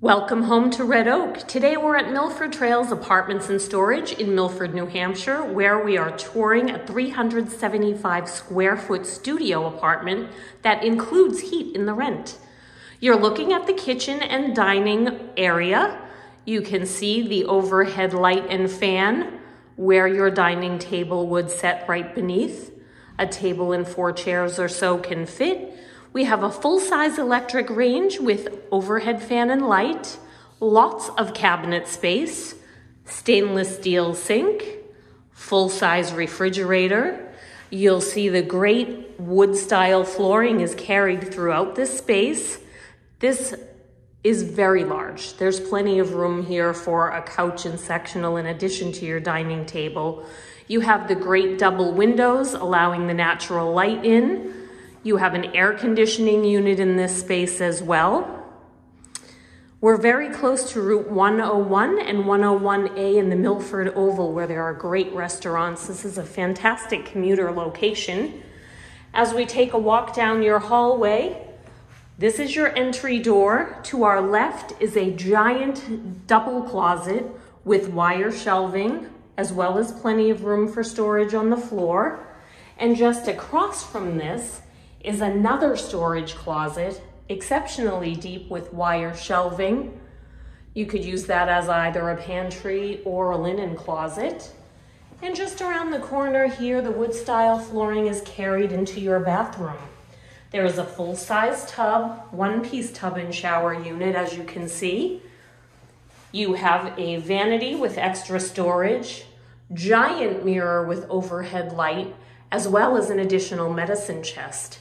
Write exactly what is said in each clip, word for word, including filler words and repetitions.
Welcome home to Red Oak. Today we're at Milford Trails Apartments and Storage in Milford, New Hampshire, where we are touring a three hundred seventy-five square foot studio apartment that includes heat in the rent. You're looking at the kitchen and dining area. You can see the overhead light and fan where your dining table would set right beneath. A table and four chairs or so can fit. We have a full-size electric range with overhead fan and light, lots of cabinet space, stainless steel sink, full-size refrigerator. You'll see the great wood-style flooring is carried throughout this space. This is very large. There's plenty of room here for a couch and sectional in addition to your dining table. You have the great double windows allowing the natural light in. You have an air conditioning unit in this space as well. We're very close to Route one oh one and one oh one A in the Milford Oval, where there are great restaurants. This is a fantastic commuter location. As we take a walk down your hallway, this is your entry door. To our left is a giant double closet with wire shelving, as well as plenty of room for storage on the floor. And just across from this is another storage closet, exceptionally deep with wire shelving. You could use that as either a pantry or a linen closet. And just around the corner here, the wood style flooring is carried into your bathroom. There is a full-size tub, one-piece tub and shower unit, as you can see. You have a vanity with extra storage, giant mirror with overhead light, as well as an additional medicine chest.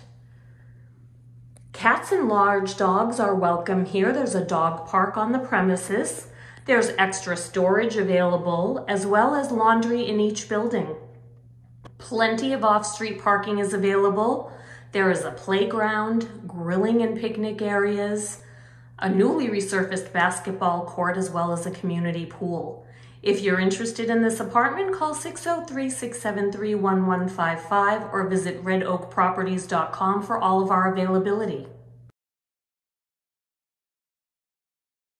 Cats and large dogs are welcome here. There's a dog park on the premises. There's extra storage available, as well as laundry in each building. Plenty of off-street parking is available. There is a playground, grilling and picnic areas, a newly resurfaced basketball court, as well as a community pool. If you're interested in this apartment, call six oh three, six seven three, one one five five or visit red oak properties dot com for all of our availability.